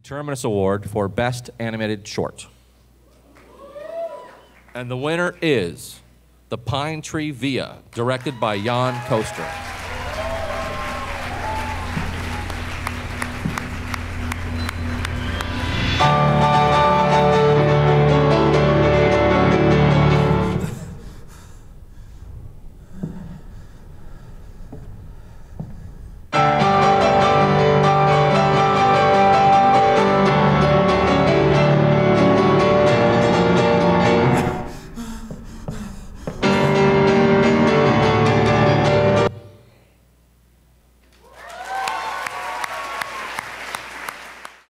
Terminus Award for Best Animated Short. And the winner is The Pine Tree Via, directed by Jan Koester.